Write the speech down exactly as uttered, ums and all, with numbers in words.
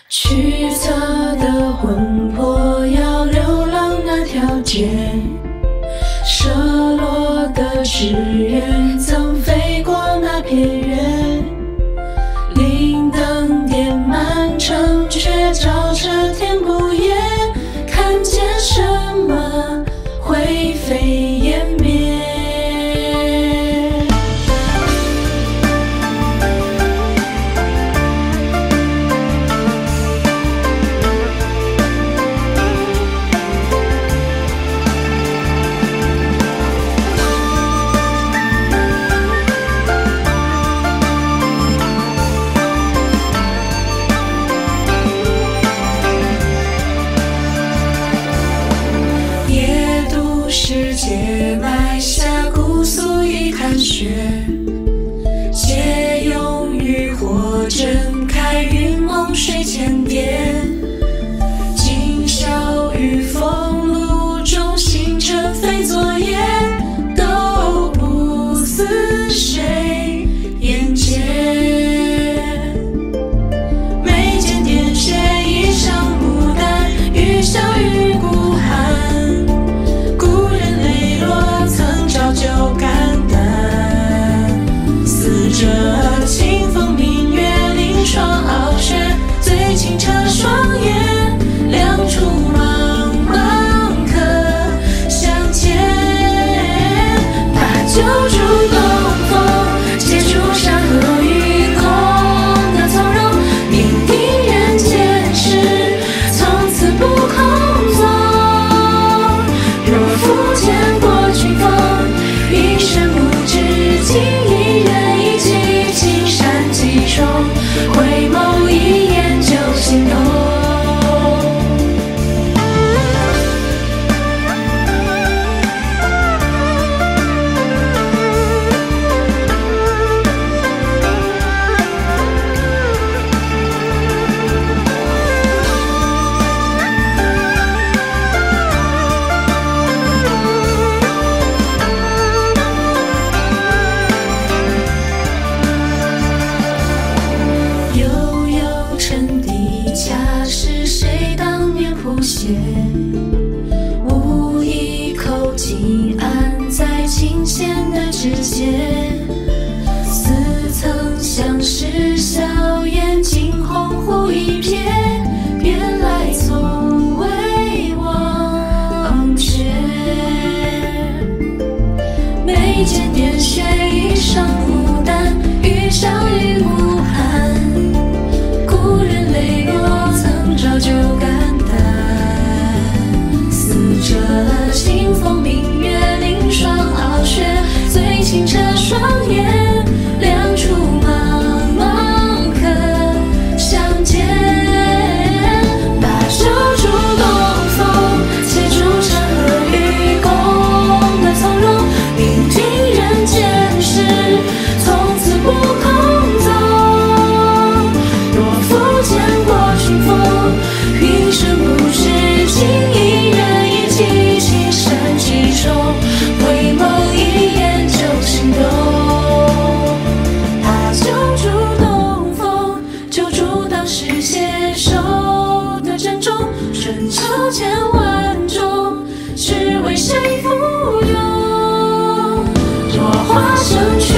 曲折的魂魄要流浪那条街，射落的志愿曾飞过那片原，灵灯点满城，却照着天不夜，看见什么灰飞烟灭。世界埋下姑苏一潭血，借用渔火睁开云梦水间蝶，今宵与风露中星辰飞作业，都不似谁眼界。眉间点穴一上牡丹，雨小雨孤寒，就肝胆，似这清风明月，临霜傲雪，最清澈双眼，亮出茫茫可相见。把酒祝东风，且祝山河与共的从容，命定人间事，从此不空纵。若复见过君风，一生不知情，一人一骑，青山几重，回眸一眼就心动。恰是谁当年谱写，无一口静安在琴弦的指尖，似曾相识，笑颜惊鸿鹄一瞥，便来从未忘却。眉间点穴一上牡丹，雨小雨无寒，故人泪落照旧肝胆，似这清风明月，临霜傲雪，最清澈双眼，亮出茫茫可相见。把酒祝东风，且祝山河与共的从容，命定人间事，从此不空纵。若复见过君风，云深不知情，一人一骑，青山几重，回眸一眼就心动。把酒祝东风，就祝当时携手的珍重，春秋千万种，只为谁附庸。若化成